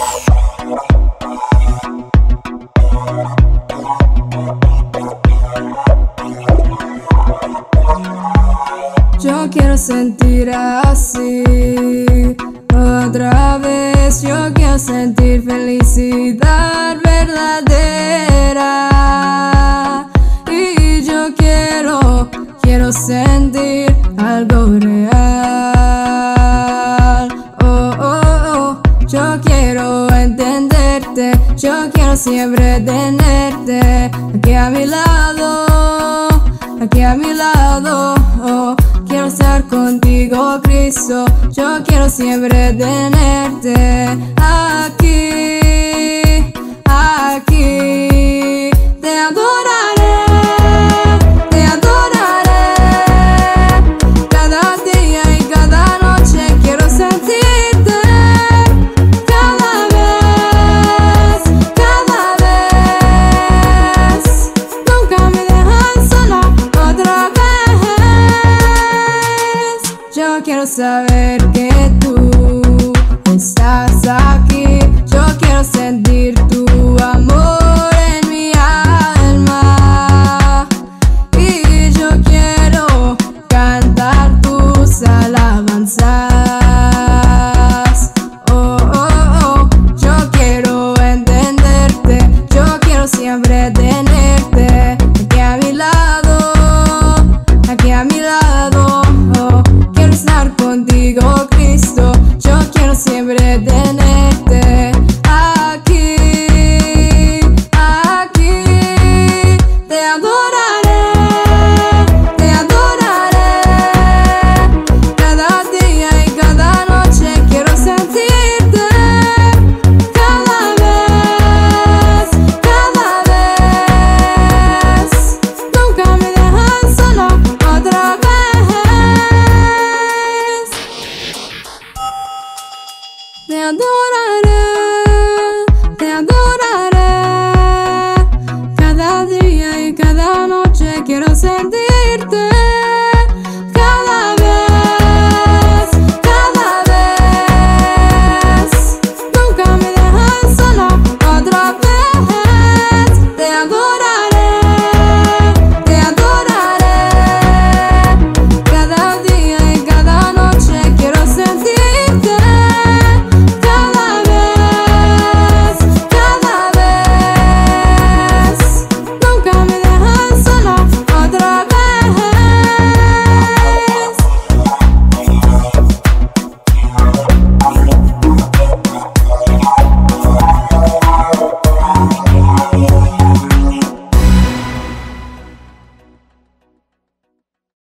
Yo quiero sentir así otra vez. Yo quiero sentir felicidad verdadera. Y yo quiero sentir algo real. Oh, oh, oh. Yo quiero entenderte. Yo quiero siempre tenerte aquí a mi lado. Aquí a mi lado. Oh. Quiero estar contigo, Cristo. Yo quiero siempre tenerte aquí, aquí. Te adoraré, te adoraré. Cada día y cada noche quiero sentirte. Cada vez, cada vez. Nunca me dejas sola otra vez. Yo quiero saber que tú estás aquí. Yo quiero sentir tu amor en mi alma. Y yo quiero cantar tus alabanzas. Oh, oh, oh. Yo quiero entenderte. Yo quiero siempre tenerte aquí a mi lado. Aquí a mi lado. Oh. Estar contigo, Cristo. Yo quiero siempre tenerte aquí, aquí. Te adoraré, te adoraré. Cada día y cada noche quiero sentirte. Cada vez, cada vez. Nunca me dejas sola otra vez. Te adoraré.